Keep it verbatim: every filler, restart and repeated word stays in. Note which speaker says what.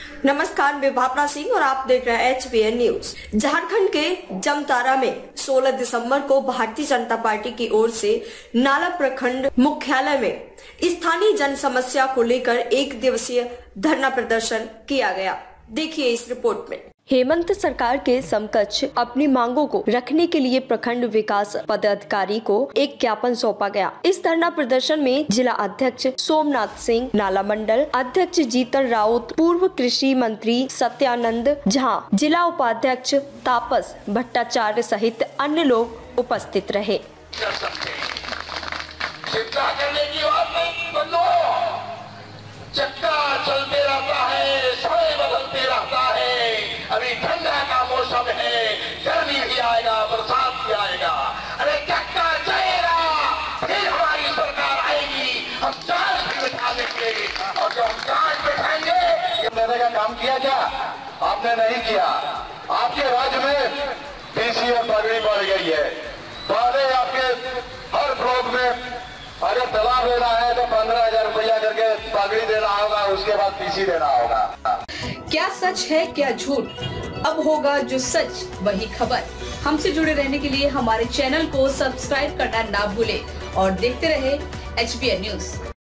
Speaker 1: नमस्कार, मैं भावना सिंह और आप देख रहे हैं H B N news. Jharkhand के जमतारा में सोलह दिसंबर को भारतीय जनता पार्टी की ओर से नाला प्रखंड मुख्यालय में स्थानीय जन समस्या को लेकर एक दिवसीय धरना प्रदर्शन किया गया। देखिए इस रिपोर्ट में। हेमंत सरकार के समकक्ष अपनी मांगों को रखने के लिए प्रखंड विकास पदाधिकारी को एक ज्ञापन सौंपा गया। इस धरना प्रदर्शन में जिला अध्यक्ष सोमनाथ सिंह, नाला मंडल अध्यक्ष जीतन राउत, पूर्व कृषि मंत्री सत्यानंद झा, जिला उपाध्यक्ष तापस भट्टाचार्य सहित अन्य लोग उपस्थित रहे।
Speaker 2: चक्का चलते रहता है, समय बदलते रहता है। अभी ठंडा का मौसम है, गर्मी भी आएगा, बरसात भी आएगा। अरे चक्का चलेगा, फिर हमारी सरकार आएगी, हम चार्ज भी बिठा देंगे और जो हम चार्ज बिठाएंगे देने का काम किया क्या? आपने नहीं किया। आपके राज्य में पीसी और पगड़ी बढ़ गई है। पहले आपके हर ब्लॉक में अगर तालाब लेना है तो पंद्रह हजार रुपया करके पगड़ी देना होगा, उसके बाद पीसी देना होगा।
Speaker 3: क्या सच है क्या झूठ, अब होगा जो सच वही खबर। हमसे जुड़े रहने के लिए हमारे चैनल को सब्सक्राइब करना ना भूले और देखते रहे एच बी एन न्यूज।